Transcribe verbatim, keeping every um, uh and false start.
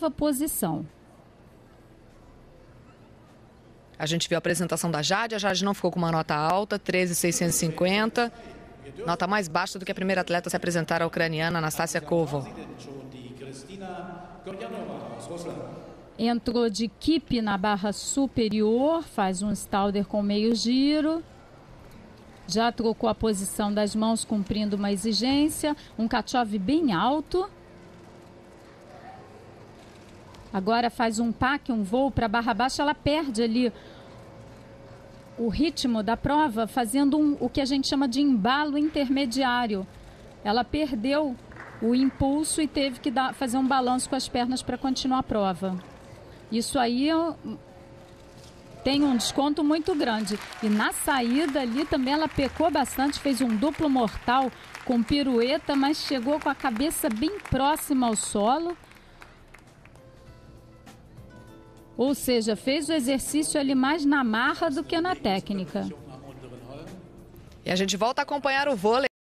posição. A gente viu a apresentação da Jade, a Jade não ficou com uma nota alta, treze mil seiscentos e cinquenta, nota mais baixa do que a primeira atleta a se apresentar, a ucraniana Anastasia Koval. Entrou de kipp na barra superior, faz um stalder com meio giro. Já trocou a posição das mãos, cumprindo uma exigência. Um kachov bem alto. Agora faz um pack, um voo para barra baixa. Ela perde ali o ritmo da prova, fazendo um, o que a gente chama de embalo intermediário. Ela perdeu o impulso e teve que dar, fazer um balanço com as pernas para continuar a prova. Isso aí tem um desconto muito grande. E na saída ali também ela pecou bastante, fez um duplo mortal com pirueta, mas chegou com a cabeça bem próxima ao solo. Ou seja, fez o exercício ali mais na marra do que na técnica. E a gente volta a acompanhar o vôlei.